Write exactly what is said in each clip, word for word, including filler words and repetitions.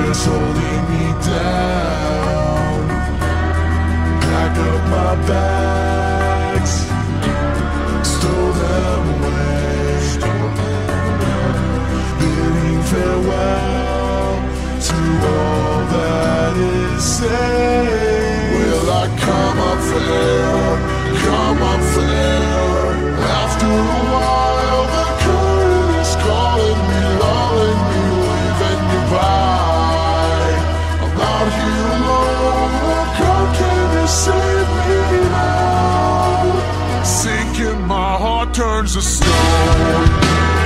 holding me down. Pack up my bags, stow them away, bidding farewell to all that is safe. Will I come up for air, come up for air? After a while the current is calling me, lulling me, waving goodbye. I'm out here alone, oh God, can you save me now? Sinking, my heart turns to stone.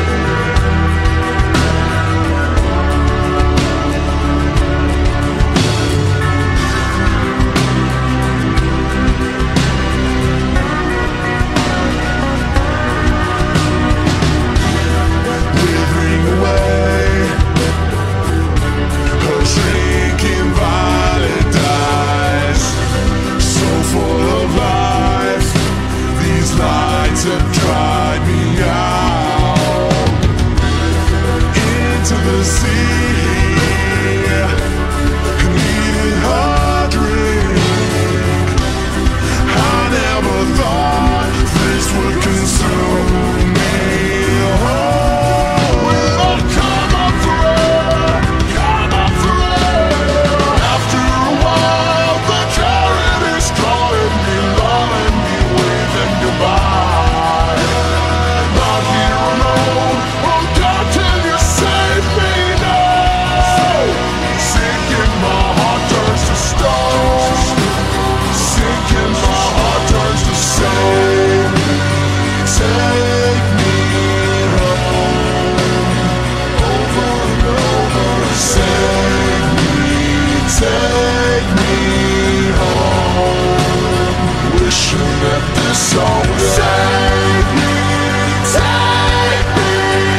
Have dried me out into the sea. Needed a drink. I never thought this would consume me. Oh, will I come up for air? Come up for air. After a while, the carrot is calling me, lulling me, waving goodbye. So take me, take me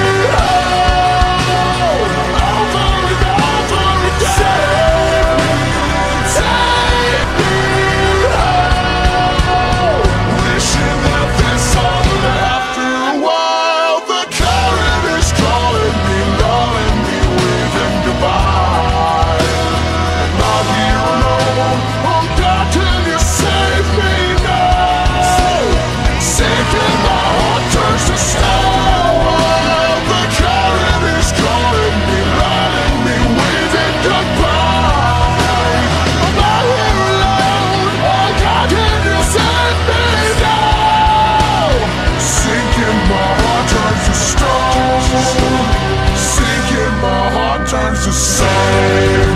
home, over and over again. Take me, take me home, wishing that this all would. After a while, the current is calling me, lulling me, waving goodbye. I'm not here alone, oh God, can you save me now? Sinking, my heart turns to stone. The current is calling me, lulling me, waving goodbye. I'm not here alone, oh God, can you save me now? Sinking, my heart turns to stone. Sinking, my heart turns to stone.